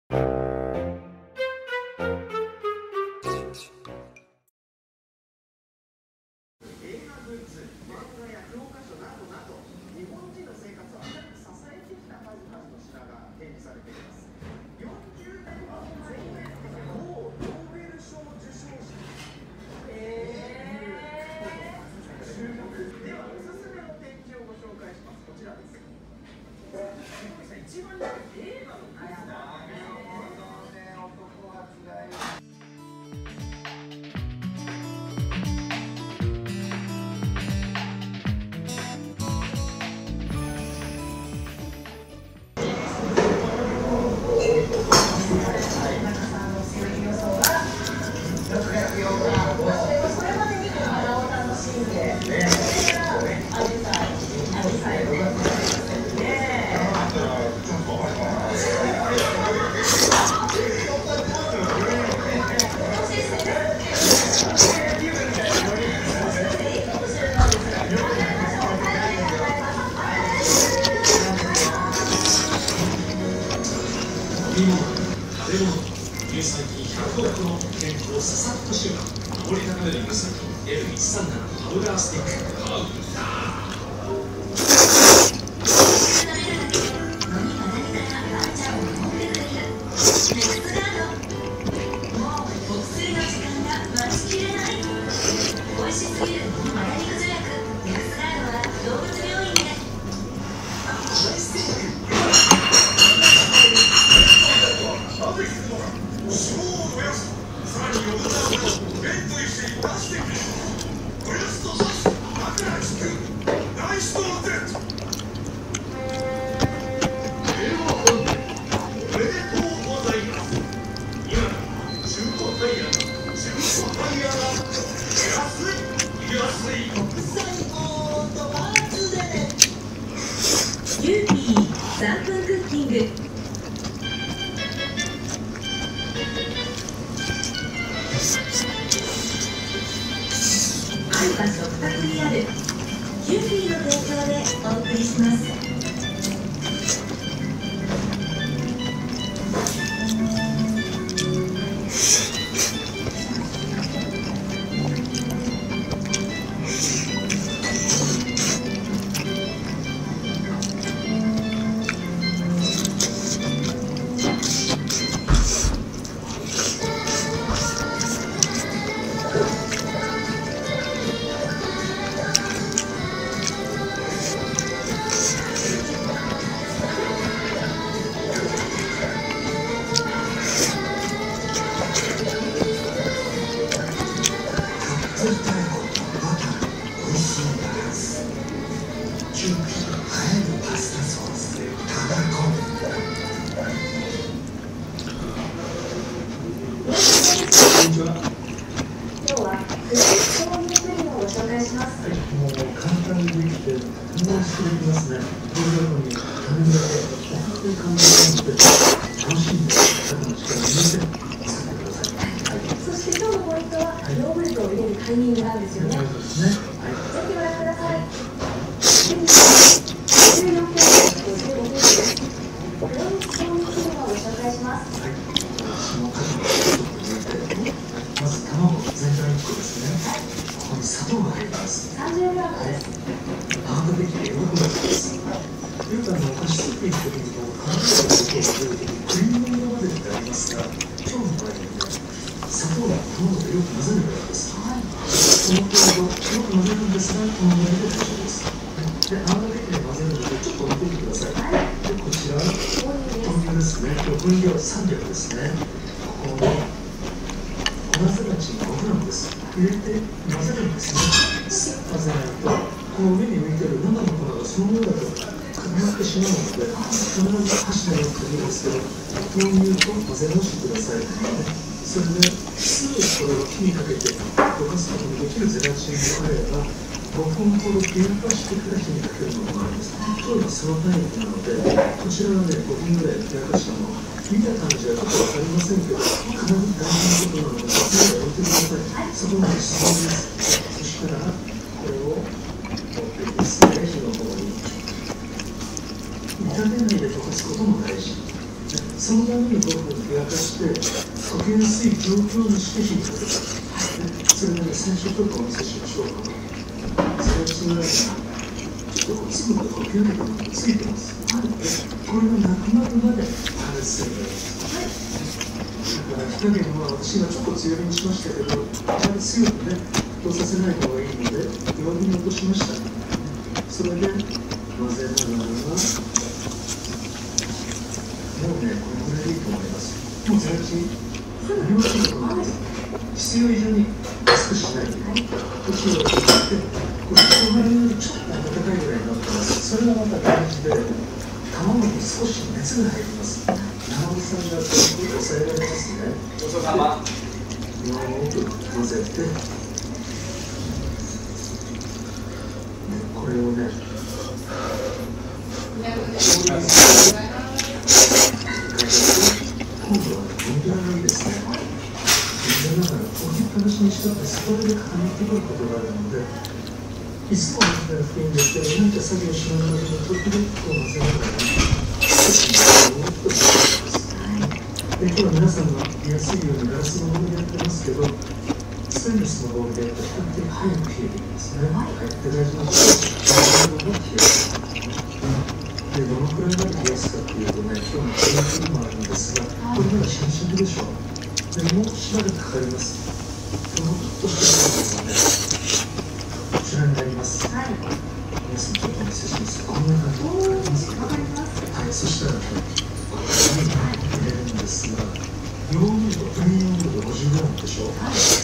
乳酸菌100億の健康をささっと習慣守り高める乳酸菌 L137 パウダースティックパウダー。 ユーピー3分クッキング。愛は食卓にある。ユーピーの提供でお送りします。 今日はフルーツ豆乳プリンをご紹介します。 もう簡単にできて、とても美味しくできますね。こういうように食べるだけ、おかずで簡単にできて、楽しんで、中の力を入れて作ってください。 そして今日のポイントは、ヨーグルトを入れるタイミングなんですよね。 そうですね。 ぜひご覧ください。14分55分です。フルーツ豆乳プリンをご紹介します。 まず卵全体1個ですね。ここに砂糖が入ります。 30gです。 パウダーできてよくなります。よくお菓子作りの時にパウダーが出てくる時にクリーム色が出てありますが、今日の場合にね、砂糖が卵とよく混ぜるからです。その程度よく混ぜるんですが、このぐらいで大丈夫です。で、泡立て器で混ぜるのでちょっと置いておいてください。で、こちら豆乳ですね。今日分量300ですね。ここに粉ゼラチン 5g です。入れて混ぜるんですね。混ぜないと、この上に浮いている生の粉がその上だと固まってしまうので、必ず箸でやっていいんですけど、豆乳と混ぜ直してください。それですぐこれを火にかけて溶かすことのできるゼラチンがあれば、5分ほど冷やしてから火にかけるのがあるんです。今日はそのタイプなので、こちらはね、5分ぐらい冷やかしたのを見た感じはちょっと分かりませんけど、かなり大事なことなので、それを置いてください。そこまで質問です。そしたら、これを持ってですね、火の方に。炒めないで溶かすことも大事。 そのために5分ふやかして溶けやすい状況にして火にかける。それでね、最初ちょっとお見せしましょうか。それはちょっと粒が溶けるのがついてます。これがなくなるまで加熱するんです。だから火加減は私がちょっと強火にしましたけど、あまり強くね沸騰させない方がいいので弱火に落としました。それで混ぜながら、もうねこれぐらいでいいと思います。もう最近何もすることない。必要以上に熱くしないで火を入れて、これ人がよりちょっと温かいぐらいになってます。それがまた大事で、卵に少し熱が入ります。生臭みがすごく抑えられますね。 ごちそうさま。 よく混ぜて、これをね今度は分量がいいですね。だから置きっぱなしにしたってそこで固まってくることがあるので、いつもやっていいんですけど、何か作業しながら時々こう混ぜながら少しもっとしています。今日は皆さんが見やすいようにガラスのボウルでやってますけど、ステンレスのボウルでやったら比較的早く冷えていきますね。で、大事なことはで、どのくらいまで冷やすかっていうとね、今日の冷やしにもあるんですが、これまだシャンシャンでしょ。でもうしばらくかかります。このちょっとしたものがね、こちらになります。皆さんちょっとお見せします。こんな感じでわかりますか？はい、そしたらね、ここに入れるんですが、ヨーグルト、プレーンヨーグルト 50g でしょ。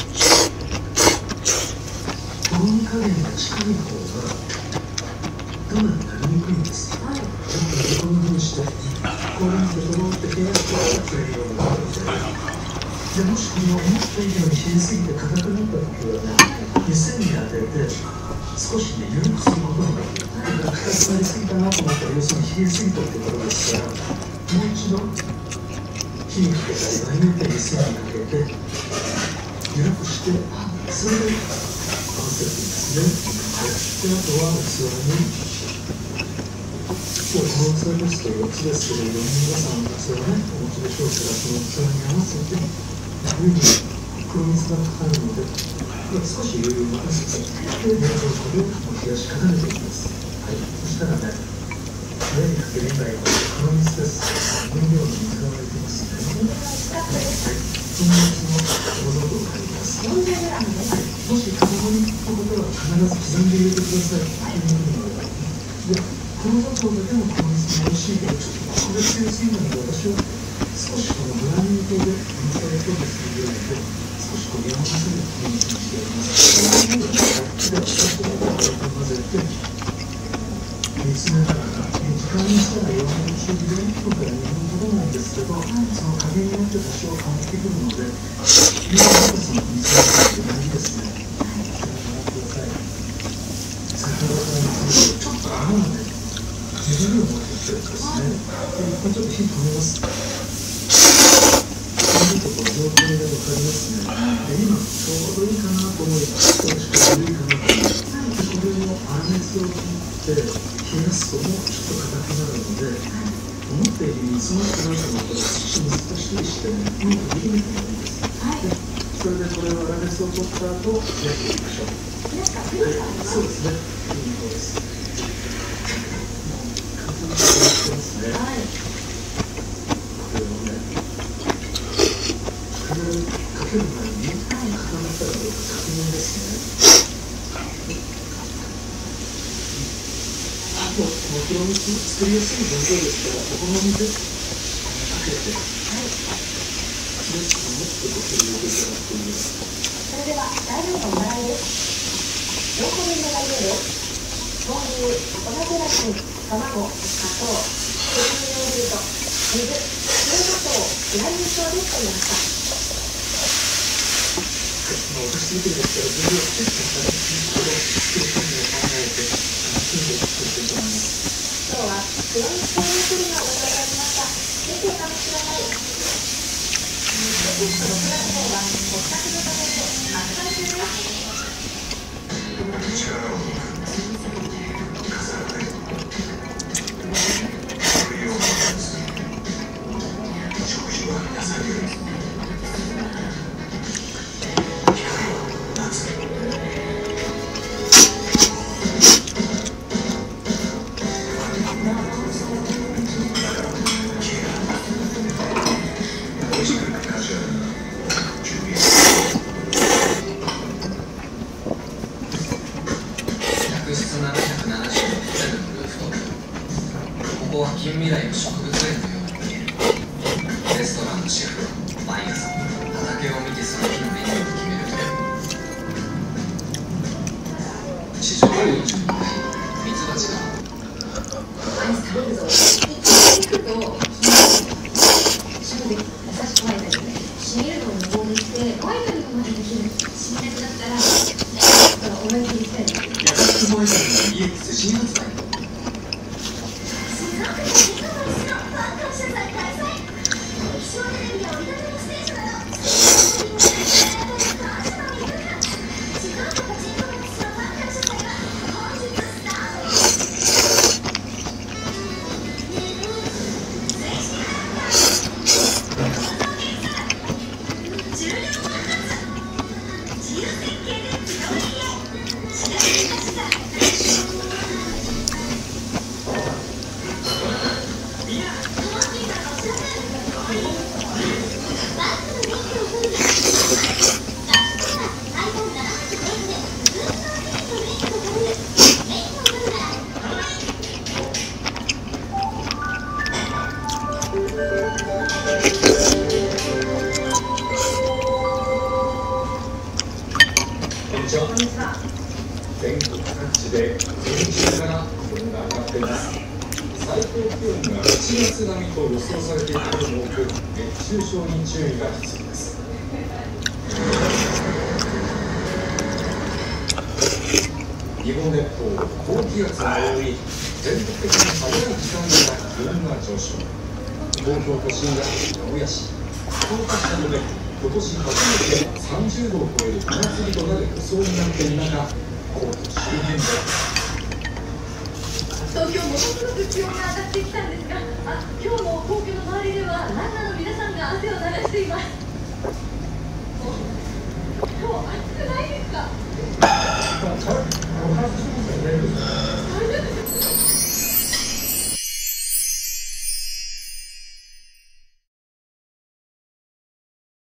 とろみ加減が近い方がダマになりにくいんです。こんな風にして、こういうとろって冷やしてプレーンヨーグルトで、もしこの思った以上に冷えすぎて硬くなった時はね、湯煎に当てて少しね、緩くすることになる。硬くなりすぎたなと思ったら、要するに冷えすぎたってことですから、もう一度火にかけたり、場合によっては湯煎にかけて緩くして、それで合わせていきますね。で、あとは器に、今日この器ですと4つですけれども、皆さんの器ね、お持ちでしょうから、その器に合わせて上に黒蜜がかかるので、少し余裕を任せて、で、冷蔵庫で冷やし固めていきます。はい、そしたらね、上にかける以外は黒蜜です。分量の水が沸いてますね。はい、その水も保存度が入ります。はい、もし卵にのことは必ず刻んで入れてください。で、この砂糖だけの黒蜜も美味しいけど、ちょっとここで強すぎるので、私は少しこのグラニュー糖で水を調理するようで、少しこうやわらかく黒蜜にしてやります。で、2つのことを混ぜて、煮詰めながら、時間にしたら弱めの中火で1分から2分ほどなんですけど、その加減によって多少変わってくるので、今までその煮詰めて大事ですね。ご覧ください。先ほどから煮詰めて、ちょっと泡がね、水分を持ってきてるんですね。で、一回ちょっと火止めます。こういうところ状況で分かりますね。で、今ちょうどいいかなと思います。少し軽いかなと思います。で、これを粗熱を切って冷やすともうちょっと硬くなるので、思ったより煮詰まってないと思ったら少し難しいしてね、うまくできなくなるんです。で、それでこれを粗熱を取った後焼いていきましょう。はい、そうですね。いい方です。完全にしてますね。これをね、かける前に固まったらどうか確認ですね。あと、この黒蜜作りやすい分量ですから、お好みでかけて、で、もっとご注意いただくといいです。 それでは材料のおさらいです。4個分の材料です。豆乳、粉ゼラチン、卵、砂糖、刻みヨーグルト、水、白砂糖、グラニュー糖で作りました。 私見てですから、分量をチェックしたら、この作る作業を考えて、作っていきたいと思います。 今日は黒蜜豆乳プリンをご紹介しました。ぜひお試しください。6月号は骨格のためで発売中です。 トランのシェフ毎朝畑を見てその日のメニューを決めるという地上40人対ミツバチがアイス食べるぞ。一回行くと正直優しくないんだけどね。しみるのを無言にしてワイドにまでできる。しみなくなったら思いっきりしたいんだけど。 優しくモイさんの EX 新発売。 静岡県静岡市のファン感謝祭開催。液晶テレビや折りたたみステージなど静岡パチンコメックスのファン感謝祭が本日スタート。重量パン発自由設計で自動家知らせに出したみんなトマピーがおしゃれバッグの電気を取るなiPhone 7発でスーパーメイクメイクを取るメイクを取るならこんにちは。全国各地で先週から気温が上がっています。最高気温が7月並みと予想されているところも多く、熱中症に注意が必要です。日本列島、高気圧が覆い、全国的に早い時間から気温が上昇。東京都心や名古屋市、福岡市などで今年初めて30度を超える真夏日となる予想になっている中、皇居周辺で東京ものすごく気温が上がってきたんですが、今日も皇居の周りではランナーの皆さんが汗を流しています。もう暑くないです